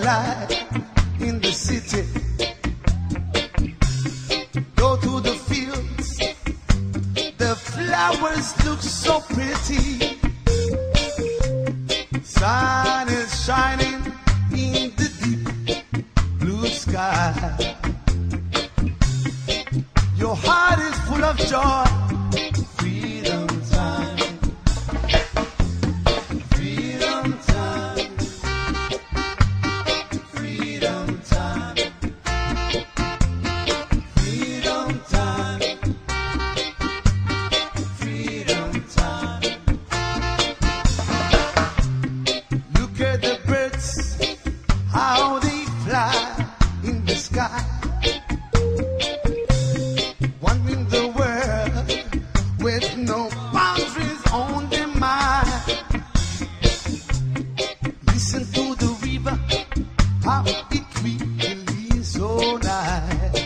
light in the city. Go to the fields, the flowers look so pretty. Sun is shining in the deep blue sky. Your heart is full of joy. Freedom time. Freedom time. Freedom time. Freedom time. Freedom time. Look at the birds, how they fly in the sky. Wandering the world with no boundaries on their mind. Listen to the river, how it really so nice.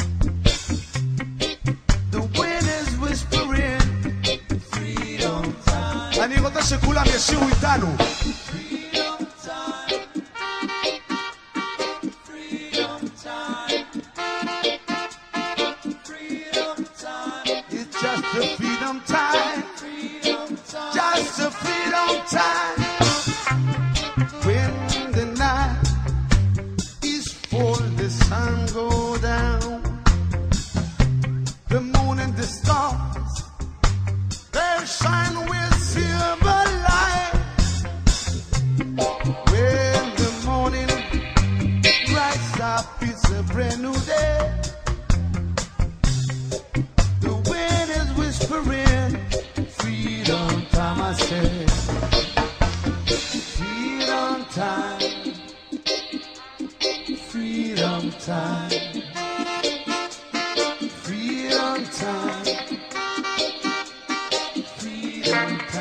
The wind is whispering, freedom time. אני רוצה שכולם ישירו איתנו. Freedom time. Freedom time. Freedom time. It's just a freedom time. Freedom time. Just a freedom time. When the night is full, the sun go down. The moon and the stars, they shine with silver light. When the morning rises up, it's a brand new day. The wind is whispering, freedom time, I say. Freedom time. Freedom time. Freedom time. Freedom time.